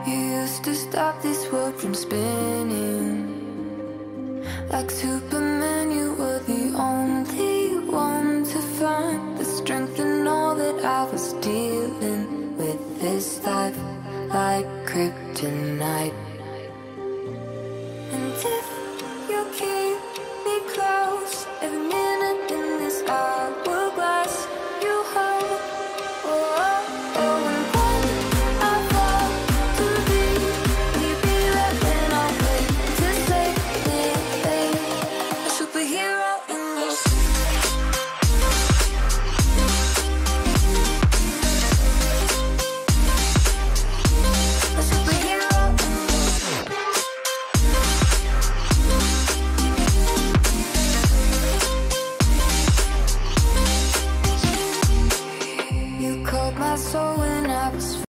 You used to stop this world from spinning. Like Superman, you were the only one to find the strength in all that I was dealing with this life, like kryptonite. And if you keep me close, every minute in this hourglass you hold. Oh, oh, oh, and when I fall to leave, will you be there when I wait to save me, babe? A superhero in your a superhero in you called my soul when I was